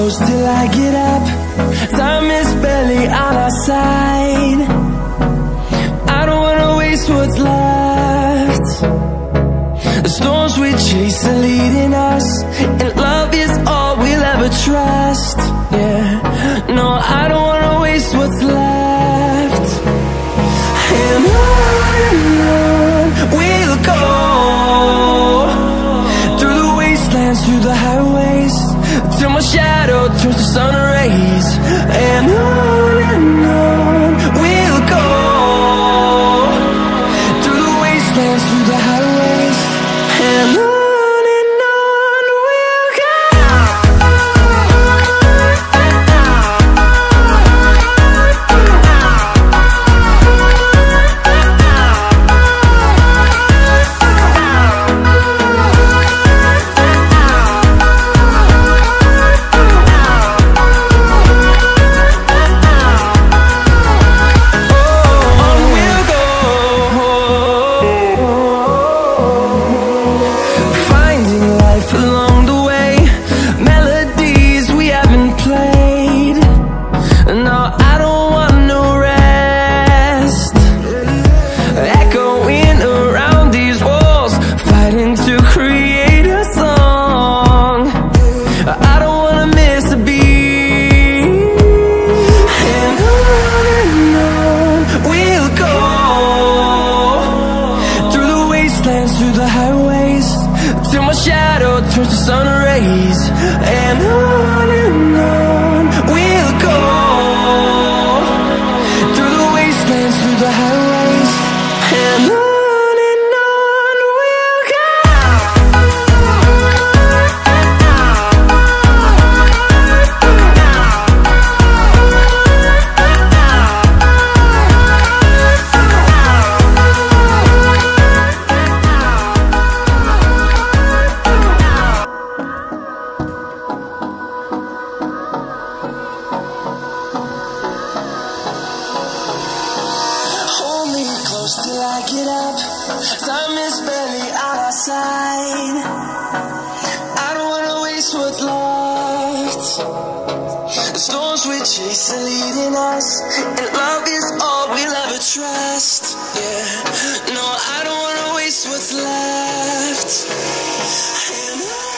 close till I get up. Time is barely on our side. I don't wanna waste what's left. The storms we chase are leading us, and love is all we'll ever trust. Yeah, no, I don't wanna waste what's left. And on we'll go, through the wastelands, through the highways, till my shadow turns to sun rays. And on we'll go, through the wastelands, through the highways, and on we'll go. Through the highways, till my shadow turns to sun rays. And on we'll go, through the wastelands, through the highways, and on we'll go. Close till I get up. Time is barely on our side. I don't wanna waste what's left. The storms we chase are leading us, and love is all we'll ever trust. Yeah, no, I don't wanna waste what's left. And